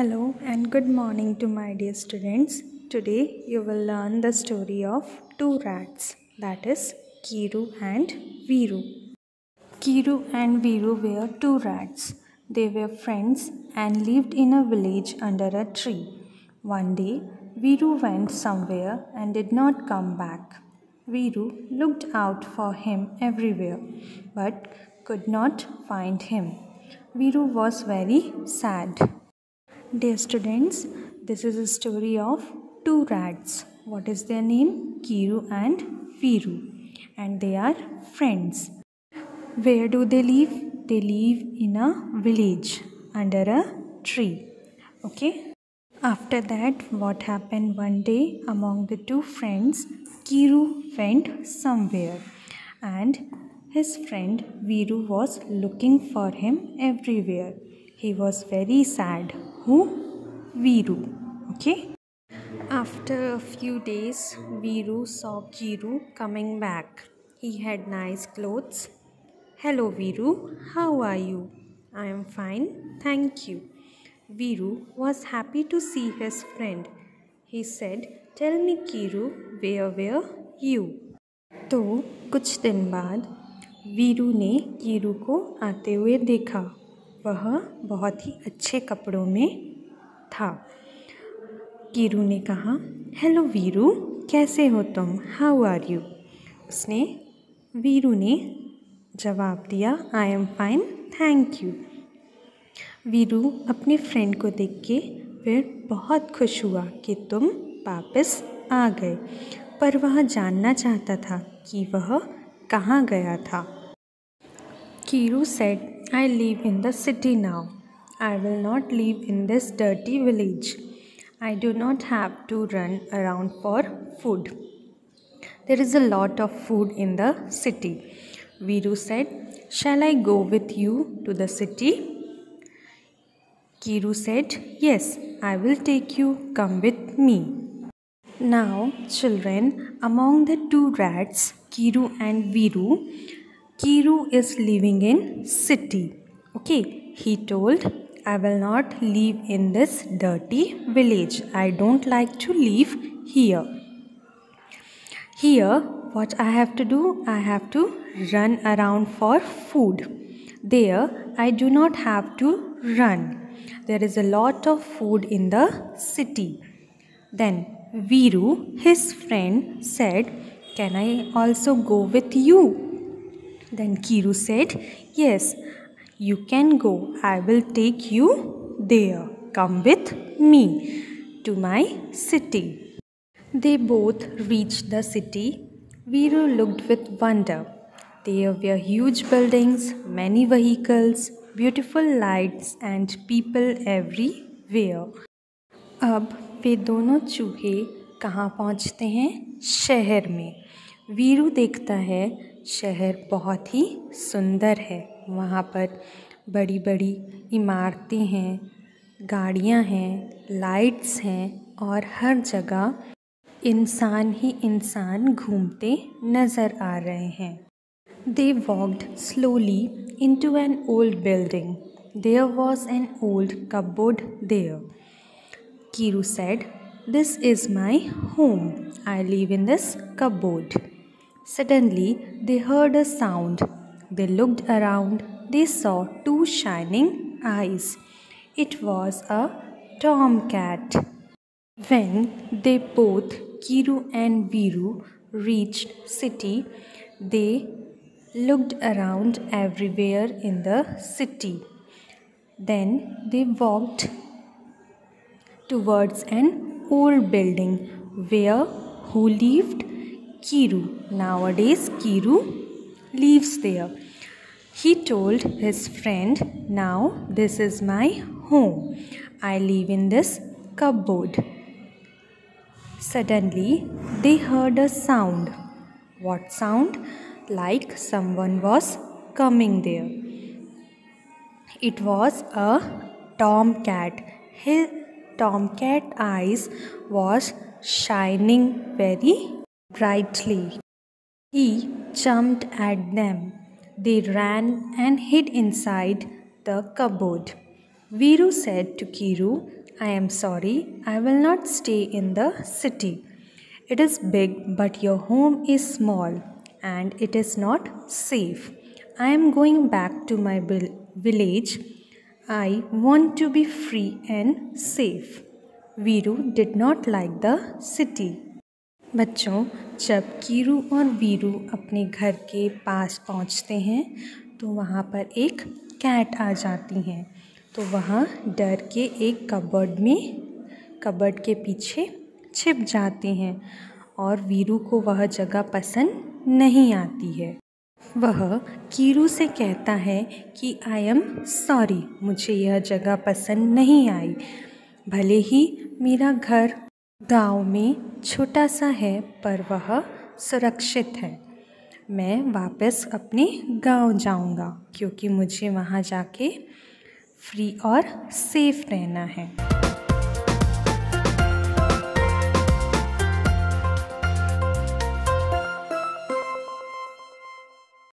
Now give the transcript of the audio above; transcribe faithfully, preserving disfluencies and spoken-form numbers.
Hello and good morning to my dear students. Today you will learn the story of two rats, that is Kiru and Viru. Kiru and Viru were two rats. They were friends and lived in a village under a tree. One day Viru went somewhere and did not come back. Viru looked out for him everywhere but could not find him. Viru was very sad. Dear students, this is a story of two rats. What is their name? Kiru and Viru. And they are friends. Where do they live? They live in a village under a tree. Okay? After that, what happened one day among the two friends? Kiru went somewhere and his friend Viru was looking for him everywhere. He was very sad. Who? Viru. Okay? After a few days, Viru saw Kiru coming back. He had nice clothes. Hello, Viru. How are you? I am fine, thank you. Viru was happy to see his friend. He said, Tell me, Kiru, where were you? तो कुछ दिन बाद वीरू ने कीरू को आते हुए देखा. वह बहुत ही अच्छे कपड़ों में था. कीरू ने कहा, हेलो वीरू, कैसे हो तुम? How are you? उसने वीरू ने जवाब दिया, I am fine, thank you. Veeru अपने फ्रेंड को देख के फिर बहुत खुश हुआ कि तुम वापस आ गए, पर वह जानना चाहता था कि वह कहाँ गया था. Keeru said, I live in the city now. I will not live in this dirty village. I do not have to run around for food. There is a lot of food in the city. Viru said, shall I go with you to the city? Kiru said, yes, I will take you. Come with me. Now, children, among the two rats, Kiru and Viru, Kiru is living in city. Okay, he told, I will not live in this dirty village. I don't like to live here. Here, what I have to do? I have to run around for food. There, I do not have to run. There is a lot of food in the city. Then, Viru, his friend, said, can I also go with you? Then Kiru said, yes, you can go. I will take you there. Come with me to my city. They both reached the city. Viru looked with wonder. There were huge buildings, many vehicles, beautiful lights and people everywhere. अब वे दोनों चूहे कहाँ पहुँचते हैं? शहर में. वीरू देखता है शहर बहुत ही सुंदर है. वहाँ पर बड़ी बड़ी इमारतें हैं, गाड़ियाँ हैं, लाइट्स हैं और हर जगह इंसान ही इंसान घूमते नज़र आ रहे हैं. They walked slowly into an old building. There was an old cupboard there. Kiru said, this is my home. I live in this cupboard. Suddenly, they heard a sound. They looked around. They saw two shining eyes. It was a tomcat. When they both, Kiru and Viru, reached city, they looked around everywhere in the city. Then they walked towards an old building where who lived? Kiru. Nowadays, Kiru lives there. He told his friend, now this is my home. I live in this cupboard. Suddenly, they heard a sound. What sound? Like someone was coming there. It was a tomcat. His tomcat eyes was shining very brightly. He jumped at them. They ran and hid inside the cupboard. Viru said to Kiru, I am sorry, I will not stay in the city. It is big, but your home is small and it is not safe. I am going back to my village. I want to be free and safe. Veeru did not like the city. बच्चों, जब कीरू और वीरू अपने घर के पास पहुंचते हैं तो वहां पर एक कैट आ जाती हैं। तो वह डर के एक कबर्ड में कबर्ड के पीछे छिप जाते हैं और वीरू को वह जगह पसंद नहीं आती है। वह कीरू से कहता है कि आई एम सॉरी, मुझे यह जगह पसंद नहीं आई। भले ही मेरा घर गांव में छोटा सा है पर वह सुरक्षित है। मैं वापस अपने गांव जाऊंगा क्योंकि मुझे वहां जाके फ्री और सेफ रहना है।